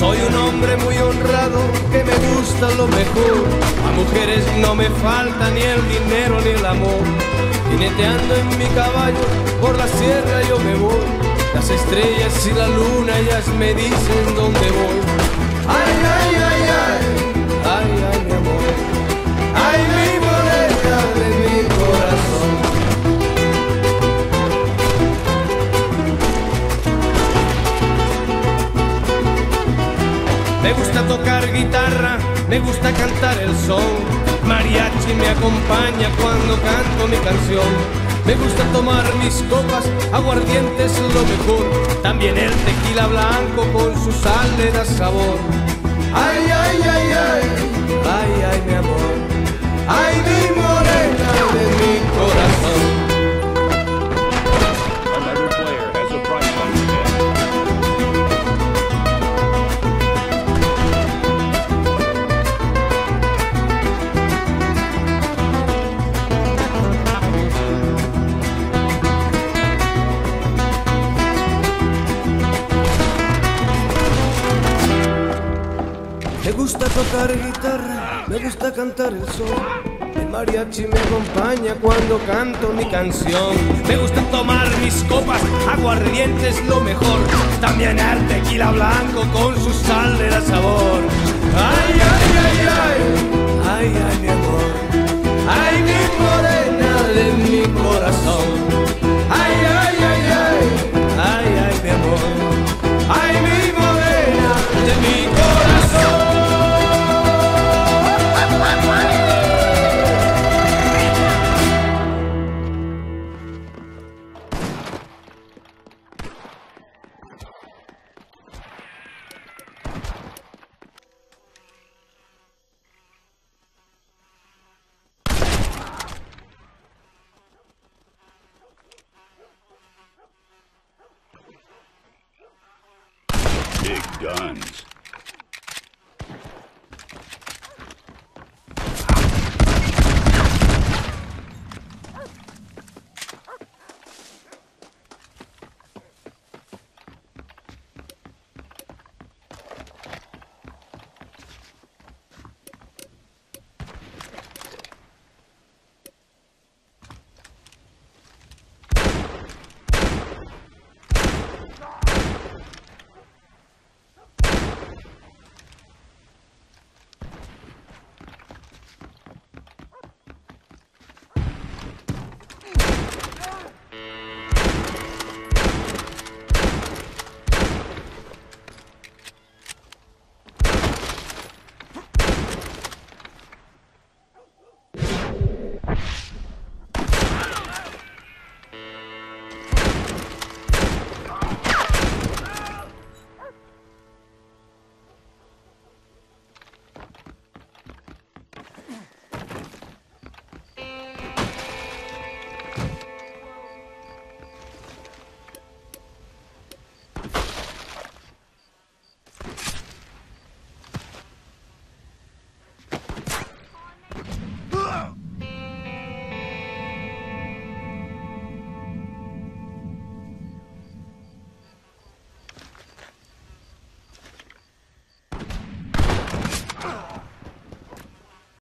Soy un hombre muy honrado que me gusta lo mejor. A mujeres no me falta ni el dinero ni el amor. Jineteando en mi caballo por la sierra yo me voy. Las estrellas y la luna ellas me dicen dónde voy. Ay, ay, ay, ay, ay, ay, mi amor. Ay, mi morena de mi corazón. Me gusta tocar guitarra, me gusta cantar el son. Mariachi me acompaña cuando canto mi canción. Me gusta tomar mis copas, aguardiente es lo mejor. También el tequila blanco con su sal le da sabor. Ay, ay, ay, ay, ay, ay, mi amor. Ay, mi morena de mi corazón. Me gusta tocar guitarra, me gusta cantar el sol. El mariachi me acompaña cuando canto mi canción. Me gusta tomar mis copas, aguardiente es lo mejor. También el tequila blanco con su sal le da sabor. Ay, ay, ay, ay, ay, ay, mi amor. Ay, mi amor.